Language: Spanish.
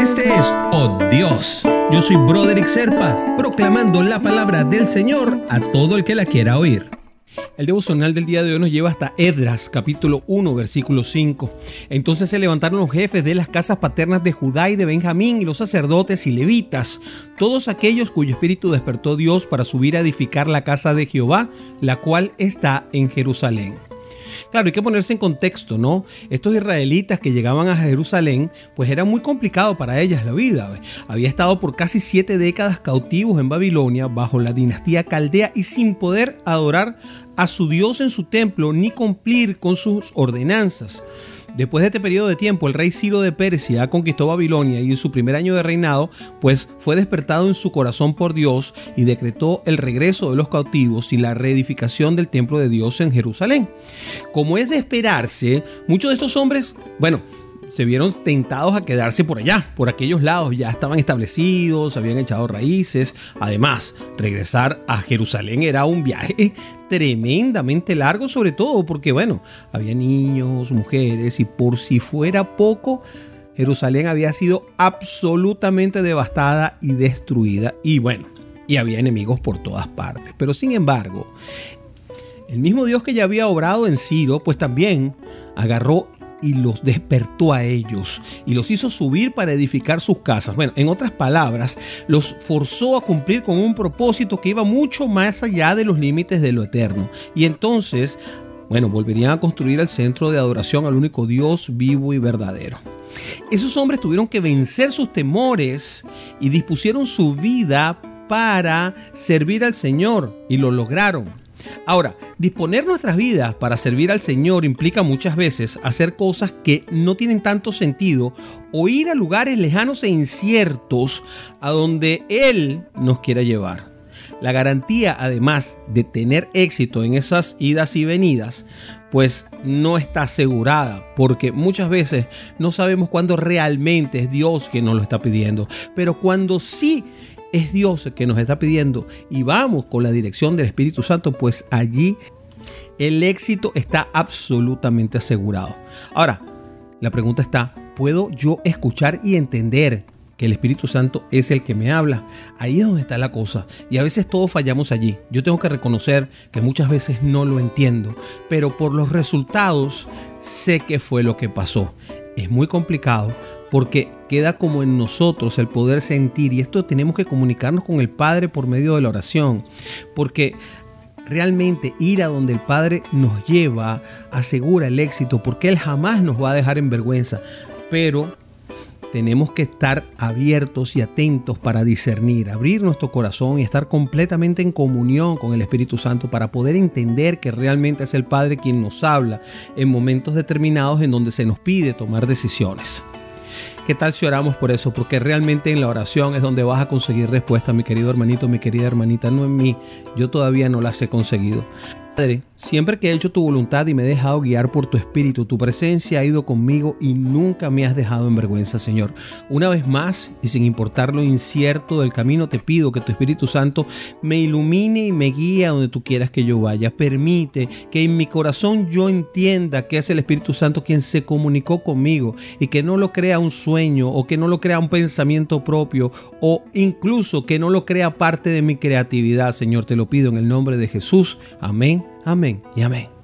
Este es Oh Dios. Yo soy Broderick Serpa, proclamando la palabra del Señor a todo el que la quiera oír. El devocional del día de hoy nos lleva hasta Esdras, capítulo 1, versículo 5. Entonces se levantaron los jefes de las casas paternas de Judá y de Benjamín, y los sacerdotes y levitas, todos aquellos cuyo espíritu despertó Dios para subir a edificar la casa de Jehová, la cual está en Jerusalén. Claro, hay que ponerse en contexto, ¿no? Estos israelitas que llegaban a Jerusalén, pues era muy complicado para ellas la vida. Había estado por casi 7 décadas cautivos en Babilonia bajo la dinastía caldea y sin poder adorar a su Dios en su templo ni cumplir con sus ordenanzas. Después de este periodo de tiempo, el rey Ciro de Persia conquistó Babilonia y en su primer año de reinado, pues fue despertado en su corazón por Dios y decretó el regreso de los cautivos y la reedificación del templo de Dios en Jerusalén. Como es de esperarse, muchos de estos hombres, se vieron tentados a quedarse por allá, por aquellos lados. Ya estaban establecidos, habían echado raíces. Además, regresar a Jerusalén era un viaje tremendamente largo, sobre todo porque, había niños, mujeres, y por si fuera poco, Jerusalén había sido absolutamente devastada y destruida. Y había enemigos por todas partes. Pero sin embargo, el mismo Dios que ya había obrado en Ciro, pues también agarró y los despertó a ellos y los hizo subir para edificar sus casas. En otras palabras, los forzó a cumplir con un propósito que iba mucho más allá de los límites de lo eterno. Y entonces, volverían a construir el centro de adoración al único Dios vivo y verdadero. Esos hombres tuvieron que vencer sus temores y dispusieron su vida para servir al Señor, y lo lograron. Ahora, disponer nuestras vidas para servir al Señor implica muchas veces hacer cosas que no tienen tanto sentido o ir a lugares lejanos e inciertos a donde Él nos quiera llevar. La garantía, además de tener éxito en esas idas y venidas, pues no está asegurada, porque muchas veces no sabemos cuándo realmente es Dios quien nos lo está pidiendo, pero cuando sí es Dios el que nos está pidiendo y vamos con la dirección del Espíritu Santo, pues allí el éxito está absolutamente asegurado. Ahora, la pregunta está, ¿puedo yo escuchar y entender que el Espíritu Santo es el que me habla? Ahí es donde está la cosa, y a veces todos fallamos allí. Yo tengo que reconocer que muchas veces no lo entiendo, pero por los resultados sé qué fue lo que pasó. Es muy complicado, porque queda como en nosotros el poder sentir, y esto tenemos que comunicarnos con el Padre por medio de la oración, porque realmente ir a donde el Padre nos lleva asegura el éxito, porque Él jamás nos va a dejar en vergüenza, pero tenemos que estar abiertos y atentos para discernir, abrir nuestro corazón y estar completamente en comunión con el Espíritu Santo para poder entender que realmente es el Padre quien nos habla en momentos determinados en donde se nos pide tomar decisiones. ¿Qué tal si oramos por eso? Porque realmente en la oración es donde vas a conseguir respuesta, mi querido hermanito, mi querida hermanita, no en mí. Yo todavía no las he conseguido. Padre, siempre que he hecho tu voluntad y me he dejado guiar por tu espíritu, tu presencia ha ido conmigo y nunca me has dejado en vergüenza, Señor. Una vez más, y sin importar lo incierto del camino, te pido que tu Espíritu Santo me ilumine y me guíe a donde tú quieras que yo vaya. Permite que en mi corazón yo entienda que es el Espíritu Santo quien se comunicó conmigo y que no lo crea un sueño o que no lo crea un pensamiento propio o incluso que no lo crea parte de mi creatividad, Señor. Te lo pido en el nombre de Jesús. Amén. Amén y amén.